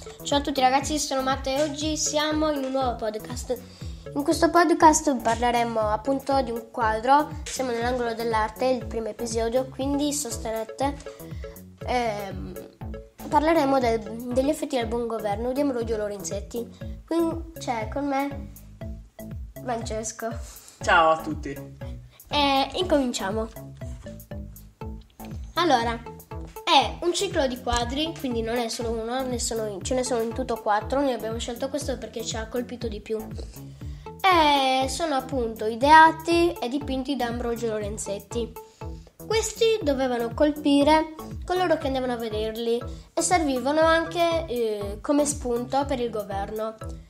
Ciao a tutti ragazzi, sono Matteo e oggi siamo in un nuovo podcast. In questo podcast parleremo appunto di un quadro, siamo nell'angolo dell'arte, il primo episodio, quindi sostenete. Parleremo degli effetti del buon governo di Ambrogio Lorenzetti. Quindi c'è con me Francesco. Ciao a tutti. E incominciamo. Allora, è un ciclo di quadri, quindi non è solo uno, ce ne sono in tutto 4. Noi abbiamo scelto questo perché ci ha colpito di più. E sono appunto ideati e dipinti da Ambrogio Lorenzetti. Questi dovevano colpire coloro che andavano a vederli e servivano anche come spunto per il governo.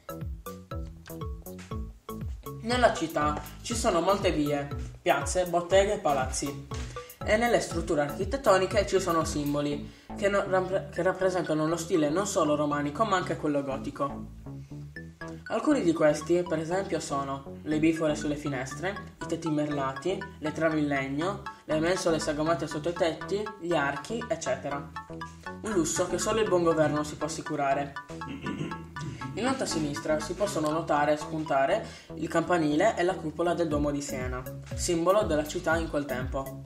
Nella città ci sono molte vie, piazze, botteghe e palazzi. E nelle strutture architettoniche ci sono simboli che rappresentano lo stile non solo romanico ma anche quello gotico. Alcuni di questi, per esempio, sono le bifore sulle finestre, i tetti merlati, le travi in legno, le mensole sagomate sotto i tetti, gli archi, eccetera. Un lusso che solo il buon governo si può assicurare. In alto a sinistra si possono notare e spuntare il campanile e la cupola del Duomo di Siena, simbolo della città in quel tempo.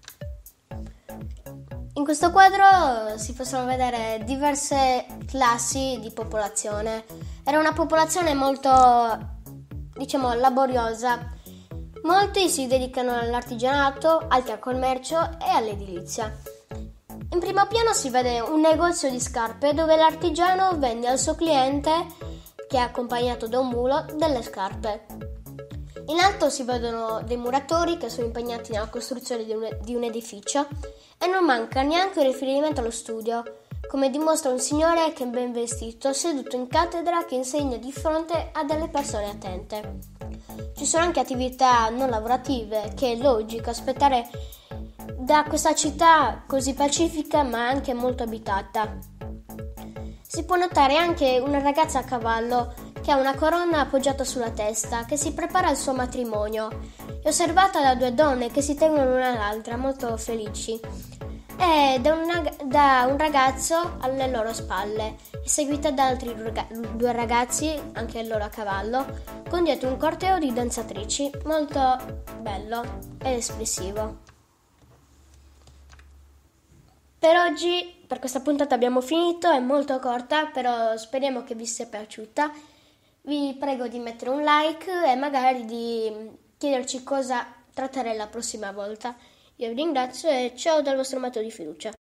In questo quadro si possono vedere diverse classi di popolazione. Era una popolazione molto, laboriosa. Molti si dedicano all'artigianato, altri al commercio e all'edilizia. In primo piano si vede un negozio di scarpe dove l'artigiano vende al suo cliente, che è accompagnato da un mulo, delle scarpe. In alto si vedono dei muratori che sono impegnati nella costruzione di un edificio e non manca neanche un riferimento allo studio, come dimostra un signore che è ben vestito, seduto in cattedra, che insegna di fronte a delle persone attente. Ci sono anche attività non lavorative, che è logico aspettare da questa città così pacifica ma anche molto abitata. Si può notare anche una ragazza a cavallo che ha una corona appoggiata sulla testa, che si prepara al suo matrimonio. È osservata da 2 donne che si tengono l'una all'altra, molto felici, e da un ragazzo alle loro spalle, è seguita da altri 2 ragazzi, anche loro a cavallo, con dietro un corteo di danzatrici, molto bello ed espressivo. Per oggi, per questa puntata abbiamo finito, è molto corta, però speriamo che vi sia piaciuta. Vi prego di mettere un like e magari di chiederci cosa tratterei la prossima volta. Io vi ringrazio e ciao dal vostro Matteo di fiducia.